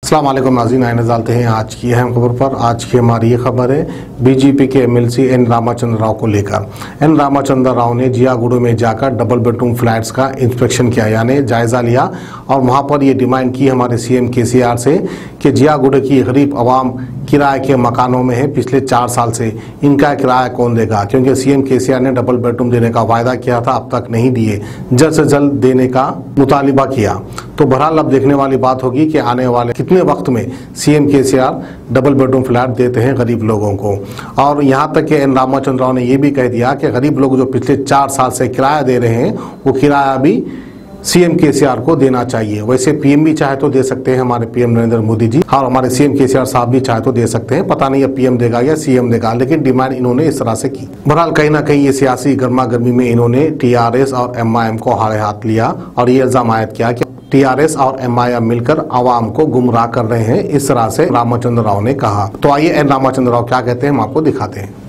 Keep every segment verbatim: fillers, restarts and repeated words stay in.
अस्सलाम वालेकुम नाज़रीन, आइए डालते हैं आज की अहम खबर पर। आज की हमारी ये खबर है बीजेपी के एमएलसी एन रामचंद्र राव को लेकर। एन रामचंद्र राव ने जियागुड़ा में जाकर डबल बेडरूम फ्लैट्स का इंस्पेक्शन किया, यानी जायजा लिया, और वहां पर ये डिमांड की हमारे सीएम केसीआर से कि जियागुड़ा की गरीब आवाम किराए के मकानों में है, पिछले चार साल से इनका किराया कौन देगा, क्योंकि सीएम केसीआर ने डबल बेडरूम देने का वायदा किया था, अब तक नहीं दिए, जल्द से जल्द देने का मुतालिबा किया। तो बहरहाल अब देखने वाली बात होगी कि आने वाले कितने वक्त में CM KCR double bedroom flat देते हैं गरीब लोगों को। और यहाँ तक कि एन रामचंद्र राव ने यह भी कह दिया कि गरीब लोग जो पिछले चार साल से किराया दे रहे हैं वो किराया भी सीएम केसीआर को देना चाहिए। वैसे पीएम भी चाहे तो दे सकते हैं, हमारे पीएम नरेंद्र मोदी जी, और हमारे सीएम केसीआर साहब भी चाहे तो दे सकते हैं, पता नहीं अब पीएम देगा या सीएम देगा, लेकिन डिमांड इन्होंने इस तरह से की। बहरहाल कहीं ना कहीं ये सियासी गर्मा गर्मी में इन्होंने टीआरएस और एमआईएम को हारे हाथ लिया और ये इल्जाम आयद किया कि टीआरएस और एमआईएम मिलकर आवाम को गुमराह कर रहे हैं, इस तरह से रामचंद्र राव ने कहा। तो आइए एन रामचंद्र राव क्या कहते हैं हम आपको दिखाते हैं।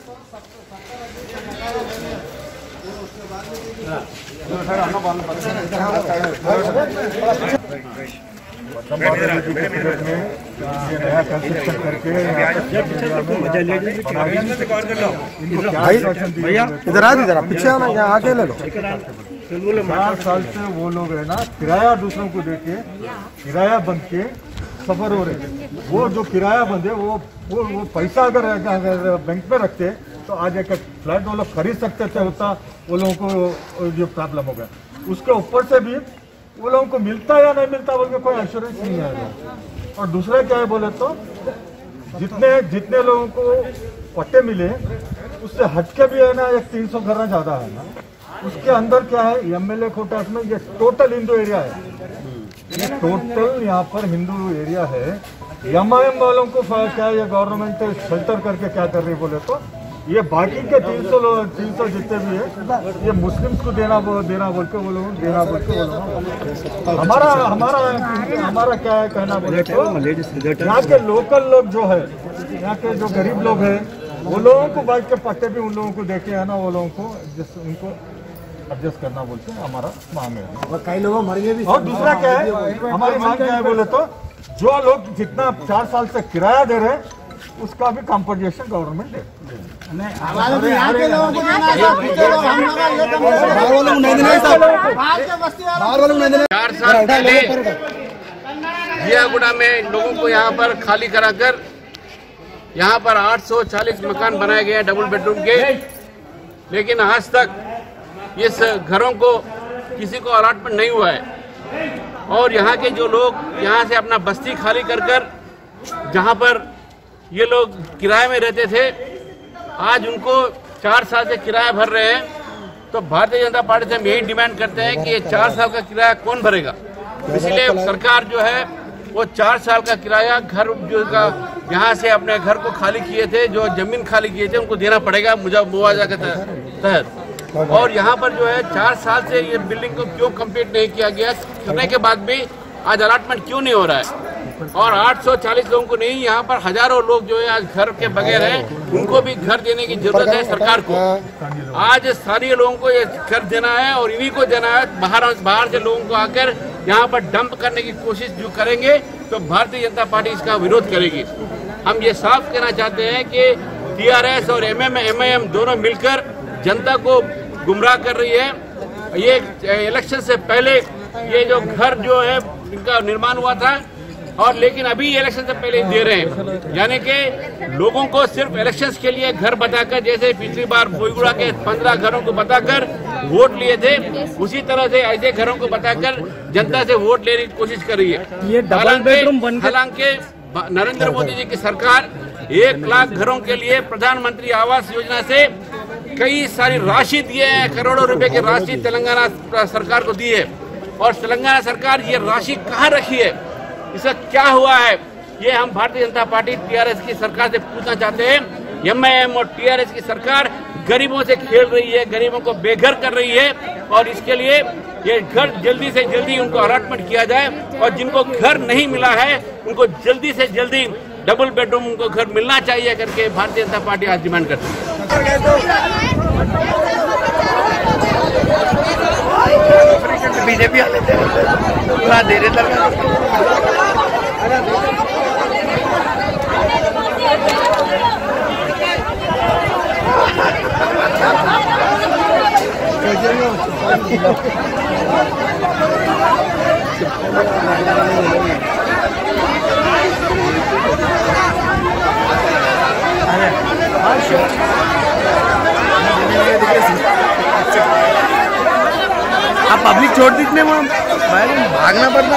भैया इधर आ, इधर पीछे आना, यहाँ आके ले लो। चार साल से वो लोग है ना किराया दूसरों को देके किराया बंद के सफर हो रहे हैं। वो जो किराया बंद है वो वो वो पैसा अगर, अगर बैंक में रखते तो आज एक फ्लैट वो लोग खरीद सकते थे, होता वो लोगों को जो प्रॉब्लम हो गया। उसके ऊपर से भी वो लोगों को मिलता या नहीं मिलता बोल के कोई एश्योरेंस नहीं आएगा। और दूसरा क्या है बोले तो जितने जितने लोगों को पट्टे मिले उससे हटके भी है ना एक तीन सौ घर ज्यादा है ना, उसके अंदर क्या है एमएलए कोटास में ये टोटल हिंदू एरिया है, ये टोटल यहाँ पर हिंदू एरिया है। एमआईएम वालों को क्या ये गवर्नमेंट शेल्टर करके क्या कर रही बोले तो ये बाकी के तीन सौ तीन सौ जितने भी है ये मुस्लिम्स को देना देना बोल के वो लोग देना बोल के वो लोग हमारा हमारा हमारा क्या है कहना बोले तो यहाँ के लोकल लोग जो है, यहाँ के जो गरीब लोग हैं वो लोगों को बाइक के पट्टे भी उन लोगों को देके है ना वो लोगों को उनको एडजस्ट करना बोलते हैं हमारा मांग है। और कई लोग मर गए भी। और दूसरा क्या है हमारी मांग क्या है बोले तो जो लोग जितना चार साल से किराया दे रहे हैं उसका भी कॉम्पनसेशन गवर्नमेंट दे। चार साल पहले जियागुड़ा में लोगों को यहाँ पर खाली कराकर यहाँ पर आठ सौ चालीस मकान बनाए गए हैं डबल बेडरूम के, लेकिन आज तक इस घरों को किसी को अलॉटमेंट नहीं हुआ है। और यहाँ के जो लोग यहाँ से अपना बस्ती खाली कर कर जहाँ पर ये लोग किराए में रहते थे आज उनको चार साल से किराया भर रहे हैं। तो भारतीय जनता पार्टी से हम यही डिमांड करते हैं कि ये चार साल का किराया कौन भरेगा। इसलिए सरकार जो है वो चार साल का किराया घर जो का यहाँ से अपने घर को खाली किए थे, जो जमीन खाली किए थे उनको देना पड़ेगा मुआवजा के तहत। और यहाँ पर जो है चार साल से ये बिल्डिंग को क्यों कंप्लीट नहीं किया गया, करने के बाद भी आज अलॉटमेंट क्यों नहीं हो रहा है। और आठ सौ चालीस लोगों को नहीं, यहाँ पर हजारों लोग जो है आज घर के बगैर हैं, उनको भी घर देने की जरूरत है सरकार को। आज स्थानीय लोगों को ये घर देना है और इन्हीं को देना है। बाहर बाहर से लोगों को आकर यहाँ पर डंप करने की कोशिश जो करेंगे तो भारतीय जनता पार्टी इसका विरोध करेगी। हम ये साफ कहना चाहते हैं कि टीआरएस और एमएम एमआईएम दोनों मिलकर जनता को गुमराह कर रही है। ये इलेक्शन से पहले ये जो घर जो है इनका निर्माण हुआ था और लेकिन अभी इलेक्शन से पहले दे रहे हैं, यानी कि लोगों को सिर्फ इलेक्शंस के लिए घर बताकर, जैसे पिछली बार बोईगुड़ा के पंद्रह घरों को बताकर वोट लिए थे, उसी तरह से ऐसे घरों को बताकर जनता से वोट लेने की कोशिश कर रही है। हालांकि नरेंद्र मोदी जी की सरकार एक लाख घरों के लिए प्रधानमंत्री आवास योजना से कई सारी राशि दिए हैं, करोड़ों रुपए की राशि तेलंगाना सरकार को दी है। और तेलंगाना सरकार ये राशि कहाँ रखी है, इसका क्या हुआ है, ये हम भारतीय जनता पार्टी टीआरएस की सरकार से पूछना चाहते हैं। एमआईएम और टीआरएस की सरकार गरीबों से खेल रही है, गरीबों को बेघर कर रही है और इसके लिए ये घर जल्दी से जल्दी उनको अलॉटमेंट किया जाए और जिनको घर नहीं मिला है उनको जल्दी से जल्दी डबल बेडरूम उनको घर मिलना चाहिए करके भारतीय जनता पार्टी आज डिमांड करती है। बीजेपी दे रहे आप पब्लिक छोड़ दीजिए वहाँ भाई, भागना पड़ता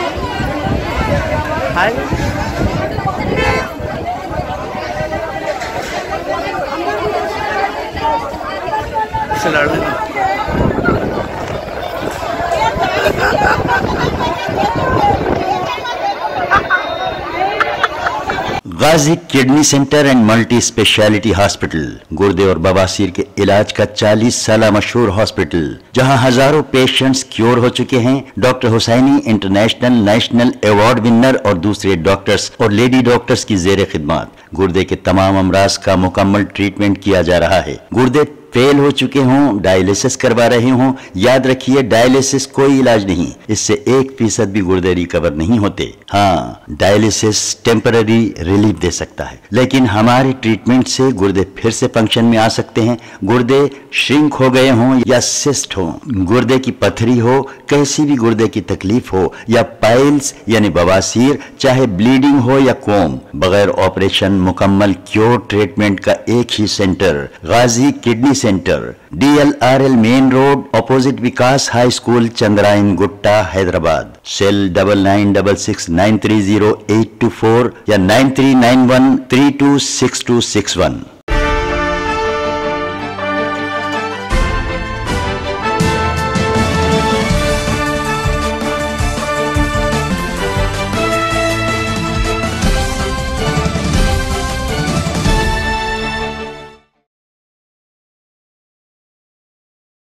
Ghazi kidney centre and multi speciality hospital गुर्दे और बवासीर के इलाज का चालीस साल मशहूर हॉस्पिटल, जहां हजारों पेशेंट्स क्योर हो चुके हैं। Doctor Husaini international national award winner और दूसरे डॉक्टर्स और लेडी डॉक्टर्स की जेर खिदमत गुर्दे के तमाम अमराज का मुकम्मल ट्रीटमेंट किया जा रहा है। गुर्दे फेल हो चुके हों, डायलिसिस करवा रहे हों, याद रखिए डायलिसिस कोई इलाज नहीं, इससे एक फीसद भी गुर्दे रिकवर नहीं होते। हाँ, डायलिसिस टेम्पररी रिलीफ दे सकता है, लेकिन हमारे ट्रीटमेंट से गुर्दे फिर से फंक्शन में आ सकते हैं। गुर्दे श्रिंक हो गए हों या सिस्ट हो, गुर्दे की पथरी हो, कैसी भी गुर्दे की तकलीफ हो, या पाइल्स यानी बवासीर, चाहे ब्लीडिंग हो या कोम, बगैर ऑपरेशन मुकम्मल क्योर ट्रीटमेंट का एक ही centre, Ghazi kidney centre, D L R L main road, opposite Vikas high school, Chandrayangutta, Hyderabad. Cell double nine double six nine three zero eight two four या nine three nine one three two six two six one.